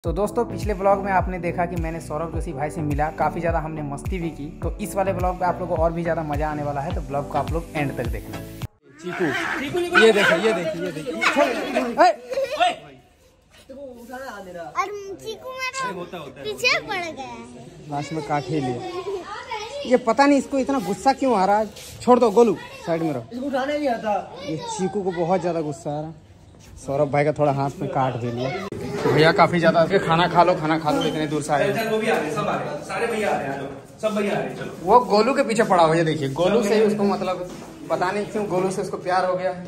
तो दोस्तों पिछले ब्लॉग में आपने देखा कि मैंने सौरभ जोशी भाई से मिला, काफ़ी ज़्यादा हमने मस्ती भी की। तो इस वाले ब्लॉग पे आप लोगों को और भी ज़्यादा मज़ा आने वाला है, तो ब्लॉग को आप लोग एंड तक देखना। चीकू ये देखिए ये देखिए ये देखिए पीछे पड़ गया, लास्ट में काट ही लिया। ये पता नहीं इसको इतना गुस्सा क्यों आ रहा है। छोड़ दो गोलू, साइड में रहो। इसको उठाने नहीं आता। ये चीकू को बहुत ज़्यादा गुस्सा आ रहा है। सौरभ भाई का थोड़ा हाथ में काट दे लिया। भैया काफी ज्यादा खाना खा लो इतने दूर से आए। वो भी आ रहे हैं, सब आ रहे हैं, सारे भैया आ रहे हैं, सब भैया आ रहे हैं। चलो वो गोलू के पीछे पड़ा हुआ है, देखिए गोलू से ही उसको मतलब पता नहीं क्यों गोलू से उसको प्यार हो गया।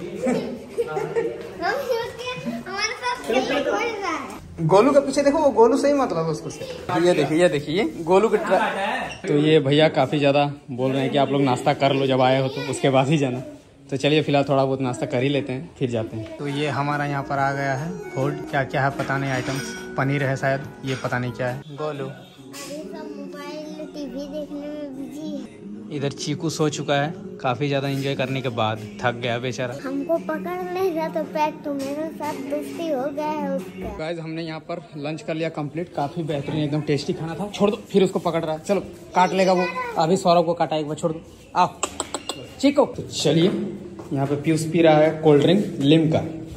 गोलू के पीछे देखो, वो गोलू से ही मतलब उसको से। ये देखिए गोलू के तो ये भैया काफी ज्यादा बोल रहे हैं कि आप लोग नाश्ता कर लो, जब आए हो तो उसके बाद ही जाना। तो चलिए फिलहाल थोड़ा बहुत नाश्ता कर ही लेते हैं, फिर जाते हैं। तो ये हमारा यहाँ पर आ गया है फूड, क्या क्या है पता नहीं, आइटम्स पनीर है शायद, ये पता नहीं क्या है। गोलू मोबाइल टीवी देखने में बिजी है। इधर चीकू सो चुका है, काफी ज्यादा एंजॉय करने के बाद थक गया बेचारा। हमको पकड़ लेगा तो पैक, तो मेरे साथ दोस्ती हो गया है उसका। गाइस हमने यहाँ पर लंच कर लिया कंप्लीट, काफी बेहतरीन एकदम टेस्टी खाना था। छोड़ दो, फिर उसको पकड़ रहा है, चलो काट लेगा वो। अभी सौरभ को काटा एक बार, छोड़ दो आओ चीकू। तो चलिए यहाँ पे पीयूष पी रहा है कोल्ड ड्रिंक लिम्का।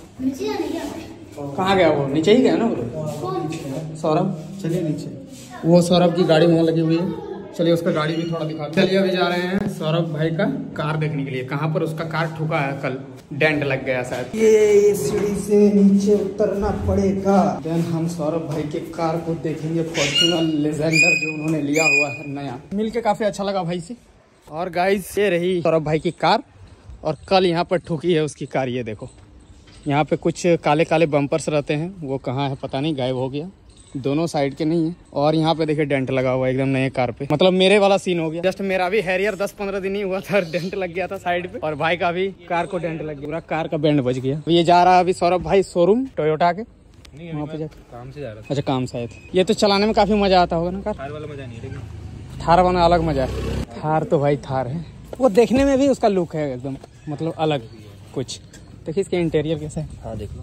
कहाँ गया वो, नीचे ही गया ना वो सौरभ। चलिए नीचे, वो सौरभ की गाड़ी वहाँ लगी हुई है, चलिए उसका गाड़ी भी थोड़ा दिखा। चलिए अभी जा रहे हैं सौरभ भाई का कार देखने के लिए, कहाँ पर उसका कार ठुका है, कल डेंट लग गया शायद। ये सीढ़ी से नीचे उतरना पड़ेगा, देन हम सौरभ भाई के कार को देखेंगे, फॉर्च्यूनर लेजेंडर जो उन्होंने लिया हुआ है नया। मिलके काफी अच्छा लगा भाई से। और गाइस ये रही सौरभ भाई की कार, और कल यहाँ पर ठुकी है उसकी कार। ये देखो यहाँ पे कुछ काले काले बम्पर्स रहते हैं, वो कहाँ है पता नहीं, गायब हो गया, दोनों साइड के नहीं है। और यहाँ पे देखिए डेंट लगा हुआ है एकदम नए कार पे, मतलब मेरे वाला सीन हो गया। जस्ट मेरा भी हैरियर 10-15 दिन ही हुआ था, डेंट लग गया था साइड पे, और भाई का भी कार को डेंट लग गया, पूरा कार का बैंड बच गया। ये जा रहा है अभी सौरभ भाई शोरूम टोयोटा के, वहाँ पे काम से जा रहा है। अच्छा काम से आए थे। ये तो चलाने में काफी मजा आता होगा ना कार, थार वाला मजा नहीं है, थार वाला अलग मजा है। थार तो भाई थार है, वो देखने में भी उसका लुक है एकदम मतलब अलग कुछ। देखिए इसके इंटीरियर कैसा है, हाँ देख लो।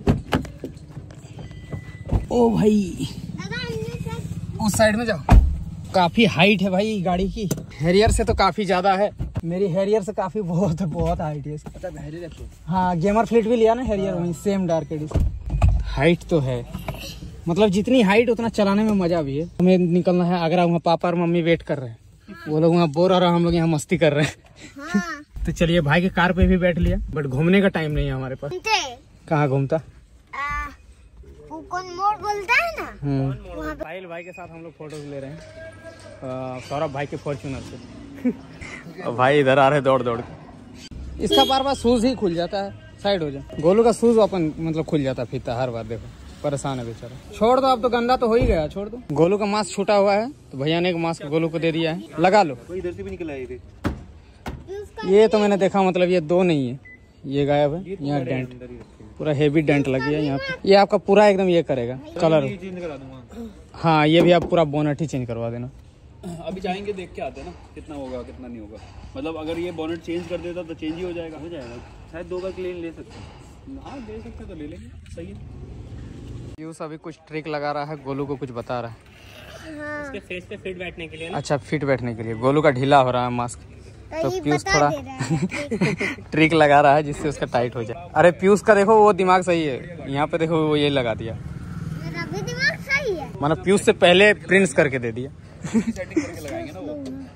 ओ भाई उस साइड में जाओ, काफी हाइट है भाई गाड़ी की, हैरियर से तो काफी ज्यादा है। मेरी हैरियर से काफी बहुत हाइट है। हाँ गेमर फ्लीट भी लिया ना हैरियर, वहीं सेम डार्क एडिशन। हाइट तो है, मतलब जितनी हाइट उतना चलाने में मजा भी है। हमें निकलना है आगरा, वहाँ पापा और मम्मी वेट कर रहे हैं, वो लोग वहाँ बोर हो रहा है, हम लोग यहाँ मस्ती कर रहे हैं। हाँ। तो चलिए भाई के कार पे भी बैठ लिया, बट घूमने का टाइम नहीं है हमारे पास। कहाँ घूमता, वो कौन मोड़ बोलता है ना, साहिल भाई के साथ हम लोग फोटोज ले रहे हैं सौरभ भाई के फॉर्च्यूनर से। और भाई इधर आ रहे दौड़ दौड़ के, इसका बार बार शूज ही खुल जाता है, साइड हो जाए। गोलू का शूज अपन मतलब खुल जाता फीता हर बार, देखो परेशान है बेचारा। छोड़ दो, अब तो गंदा तो हो ही गया, छोड़ दो। गोलू का मास्क छूटा हुआ है, तो भैया ने एक मास्क गोलू को दे दिया है, लगा लो। इधर से भी निकल आए। ये तो मैंने देखा, मतलब ये दो नहीं है, ये गायब है। यहाँ डेंट पूरा हेवी डेंट लगी है यहाँ पे, ये आपका पूरा एकदम ये करेगा कलर। हाँ ये भी आप पूरा बोनट ही चेंज करवा देना। अभी जाएंगे देख के आते हैं ना कितना होगा कितना नहीं होगा, मतलब अगर ये बोनट चेंज कर देता तो चेंज ही हो जाएगा शायद 2 बार क्लीन ले सकते हैं। हाँ दे सकते तो ले लेंगे, सही है। पीयूष अभी कुछ ट्रिक लगा रहा है, गोलू को कुछ बता रहा है। हाँ। उसके फेस पे फिट बैठने के लिए ना? अच्छा फिट बैठने के लिए। गोलू का ढीला हो रहा है मास्क, तो पीयूष थोड़ा ट्रिक लगा रहा है जिससे उसका टाइट हो जाए। अरे पीयूष का देखो वो दिमाग सही है, यहाँ पे देखो वो ये लगा दिया। मेरा भी दिमाग सही है, मतलब पीयूष से पहले प्रिंट्स करके दे दिया। सेटिंग करके लगाएंगे ना वो।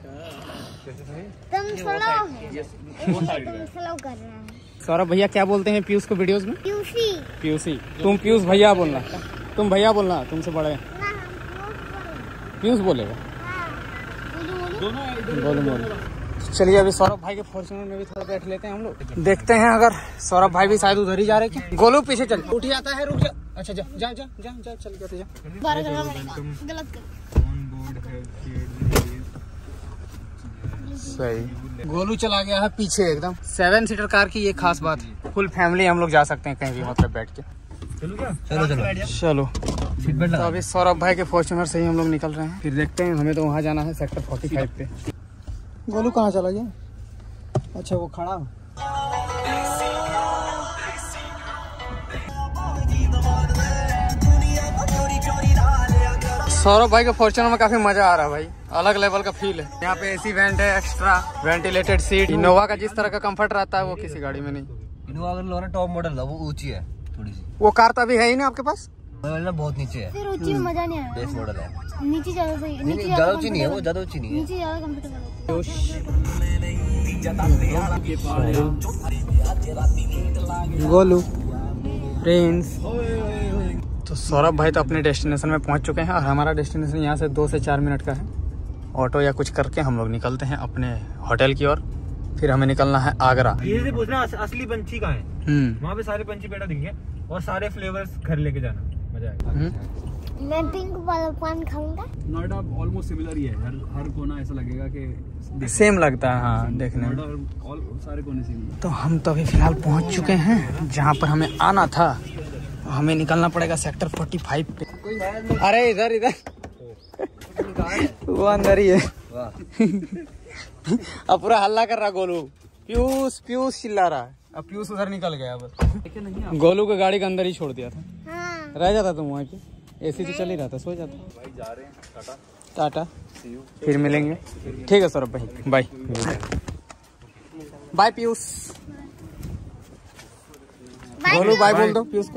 तुम स्लो कर रहे हैं। सौरभ भैया क्या बोलते हैं पीयूष को वीडियोस में? पीयूषी। पीयूषी। तुम पीयूष भैया बोलना, तुम भैया बोलना, तुमसे बड़े पीयूष बोलेगा। बोलो। चलिए अभी सौरभ भाई के फॉर्च्यूनर में भी थोड़ा बैठ लेते हैं हम लोग, देखते हैं अगर सौरभ भाई भी शायद उधर ही जा रहे हैं। गोलू पीछे चल, उठ जाता है, रुक जा। अच्छा जा जा जा जा जा चल जाते जा। गलत सही। गोलू चला गया है पीछे एकदम। 7 सीटर कार की ये खास बात है, फुल फैमिली हम लोग जा सकते हैं कहीं भी, मतलब बैठ के। चलो तो अभी सौरभ भाई के फॉर्च्यूनर से ही हम लोग निकल रहे हैं, फिर देखते हैं। हमें तो वहाँ जाना है सेक्टर 45 पे। गोलू कहाँ चला गया? अच्छा वो खड़ा। सौरभ भाई के फॉर्च्यूनर में काफी मजा आ रहा है भाई, अलग लेवल का फील है। यहाँ पे एसी वेंट है, एक्स्ट्रा वेंटिलेटेड सीट। इनोवा का जिस तरह का कंफर्ट रहता है वो किसी गाड़ी में नहीं। इनोवा अगर लो ना टॉप मॉडल है, वो ऊंची है थोड़ी सी। वो कार तो अभी है ही ना आपके पास, ना बहुत नीचे है, फिर ऊंची में मजा नहीं आया। बेस मॉडल है, नीचे ज्यादा सही, नीचे ज्यादा ऊंची नहीं है, वो ज्यादा ऊंची नहीं है, नीचे ज्यादा कंफर्टेबल है। गोलू फ्रेंड्स, तो सौरभ भाई तो अपने डेस्टिनेशन में पहुंच चुके हैं और हमारा डेस्टिनेशन यहाँ से 2 से 4 मिनट का है। ऑटो या कुछ करके हम लोग निकलते हैं अपने होटल की ओर। फिर हमें निकलना है आगरा। ये से पूछना असली पंछी कहाँ है, वहाँ पे सारे पंछी पैदा दिखेंगे और सारे फ्लेवर्स घर लेके जाना, मजा आएगा। मैं पिंक वाला पान खाऊंगा। नोएडा ऑलमोस्ट सिमिलर ही है, हर कोना ऐसा लगेगा कि सेम लगता है हाँ देखने में। सारे कोने सेम। तो हम तो अभी फिलहाल पहुंच चुके हैं जहाँ पर हमें आना था। हमें निकलना पड़ेगा सेक्टर 45 पे। अरे इधर इधर वो अंदर ही है। अब पूरा हल्ला कर रहा गोलू, पीयूष पीयूष चिल्ला रहा है। अब पीयूष उधर निकल गया। अब गोलू को गाड़ी के अंदर ही छोड़ दिया था। हाँ। रह जाता तुम वहाँ पे, एसी तो चल ही रहा था, सो जाता। भाई जा रहे हैं टाटा, फिर मिलेंगे। ठीक है सौरभ भाई, bye bye. Piyush Golu bye बोल दो पीयूष को।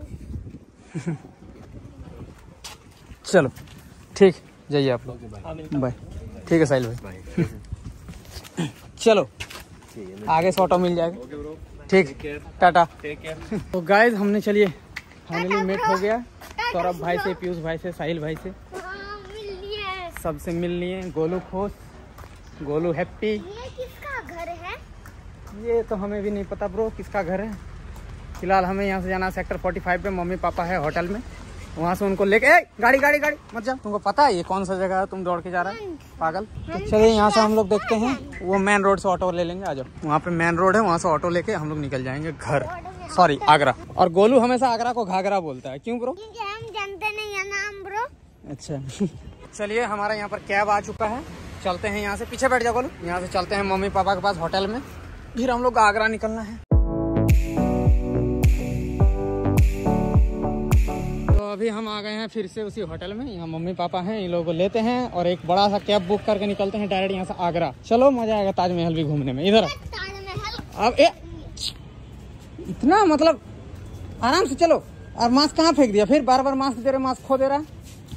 चलो ठीक, जाइए आप लोग, बाय। ठीक है साहिल भाई, चलो आगे से ऑटो मिल जाएगा। ठीक, टाटा। तो गाइज हमने चलिए फाइनली मेट हो गया सौरभ भाई से, पीयूष भाई से, साहिल भाई से, सबसे मिल लिए। गोलू खुश, गोलू हैप्पी। ये किसका घर है? ये तो हमें भी नहीं पता ब्रो किसका घर है। फिलहाल हमें यहाँ से जाना सेक्टर 45 पे। मम्मी पापा है होटल में, वहाँ से उनको लेके गाड़ी गाड़ी गाड़ी मत जाओ। तुमको पता है ये कौन सा जगह है, तुम दौड़ के जा रहा है पागल। तो चलिए यहाँ से हम लोग देखते हैं, वो मेन रोड से ऑटो ले लेंगे। आ जाओ, वहाँ पे मेन रोड है, वहाँ से ऑटो लेके हम लोग निकल जाएंगे घर, सॉरी आगरा। और गोलू हमेशा आगरा को घाघरा बोलता है, क्यों ब्रो? क्योंकि हम जानते नहीं है नाम ब्रो। अच्छा चलिए हमारा यहाँ पर कैब आ चुका है, चलते हैं यहाँ से। पीछे बैठ जाओ गोलू। यहाँ से चलते हैं मम्मी पापा के पास होटल में, फिर हम लोग आगरा निकलना है। तो अभी हम आ गए हैं फिर से उसी होटल में। यहाँ मम्मी पापा हैं, इन लोगों को लेते हैं और एक बड़ा सा कैब बुक करके निकलते हैं डायरेक्ट यहाँ से आगरा। चलो मजा आएगा ताजमहल भी घूमने में। इधर अब इतना मतलब आराम से चलो। और मास्क कहाँ फेंक दिया फिर? बार बार मास्क दे रहे, मास्क खो दे रहा है।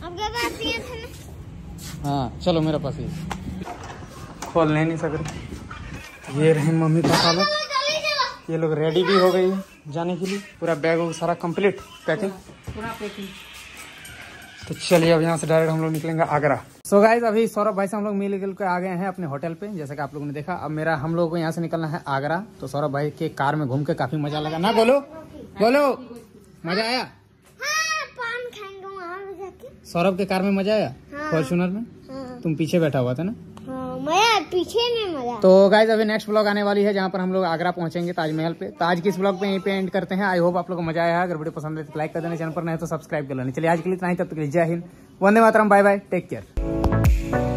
हाँ चलो मेरे पास ही, खोल नहीं सकते। ये रहे मम्मी पापा लोग, ये लोग रेडी भी हो गई है जाने के लिए। पूरा बैग वैग सारा कंप्लीट पैकिंग, पूरा पैकिंग। तो चलिए अब यहाँ से डायरेक्ट हम लोग निकलेंगे आगरा। सो गाइज अभी सौरभ भाई से हम लोग मिल के आ गए हैं अपने होटल पे, जैसा कि आप लोगों ने देखा। अब हम लोगों को यहाँ से निकलना है आगरा। तो सौरभ भाई के कार में घूम के काफी मजा लगा ना बोलो? बोलो मजा आया? हाँ, पान खाएंगे वहाँ पे जाके। सौरभ के कार में मजा आया? फॉर्च्यूनर में? हाँ। तुम पीछे बैठा हुआ था ना? हाँ, मजा पीछे में मजा। तो गाइज अभी नेक्स्ट ब्लॉग आने वाली है जहाँ पर हम लोग आगरा पहुंचेंगे ताजमहल पे। तो आज की इस ब्लॉग पे यहीं पे एंड करते हैं। आई होप आप लोगों को मजा आया है। अगर वीडियो पसंद है तो लाइक कर देना, चैनल पर नहीं तो सब्सक्राइब कर लेना। चलिए आज के लिए इतना ही, तब तक के लिए जय हिंद, वंदे मातरम, बाय बाय, टेक केयर।